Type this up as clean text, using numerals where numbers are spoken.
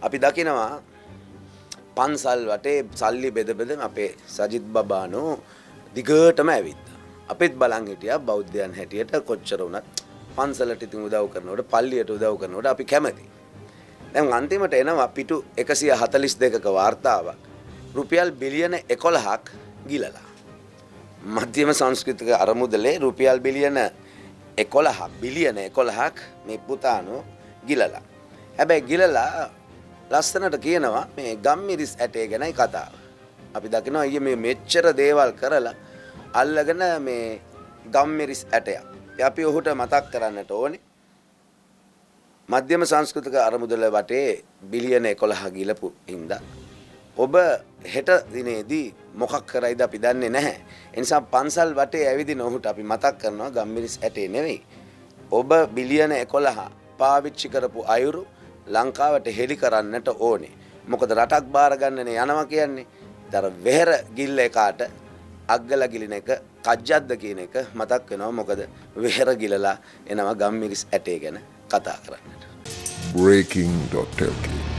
අපි දකිනවා පන්සල් වටේ සල්ලි බෙද බෙද අපේ සජිත් බබානෝ දිගටම ඇවිත්තා. අපිත් බලන් හිටියා බෞද්ධයන් හැටියට කොච්චර වුණත් පන්සලට ඉතින් උදව් කරනකොට පල්ලියට උදව් කරනකොට අපි කැමතියි. දැන් අන්තිමට එනවා පිටු 142ක වාර්තාවක් රුපියල් බිලියන 11ක් ගිලලා. මධ්‍යම සංස්කෘතික අරමුදලේ රුපියල් බිලියන 11ක් මේ පුතානෝ ගිලලා. හැබැයි ගිලලා ලස්සනට කියනවා මේ ගම්මිරිස් ඇටේ ගැනයි කතාව. අපි දකිනවා ඊයේ මේ මෙච්චර දේවල් කරලා අල්ලගෙන මේ ගම්මිරිස් ඇටයක්. අපි ඔහුට මතක් කරන්නට ඕනේ මධ්‍යම සංස්කෘතික අරමුදල වටේ බිලියන 11 ගිලපු හින්දා ඔබ හෙට දිනේදී මොකක් කරයිද අපි දන්නේ නැහැ. ඒ නිසා පන්සල් වටේ ඇවිදින ඔහුට අපි මතක් කරනවා ගම්මිරිස් ඇටේ නෙවෙයි. ඔබ බිලියන 11 පාවිච්චි කරපු අයුරු ලංකාවට හෙළි කරන්නට ඕනේ. මොකද රටක් බාර ගන්නනේ යනවා කියන්නේ. දර වෙහෙර ගිල්ල එකාට අග්ගල ගිලින එක කජ්ජද්ද කියන එක මතක් වෙනවා. මොකද වෙහෙර ගිලලා එනවා ගම්මිරිස් ඇටේ ගැන කතා කරන්නට. breaking.lk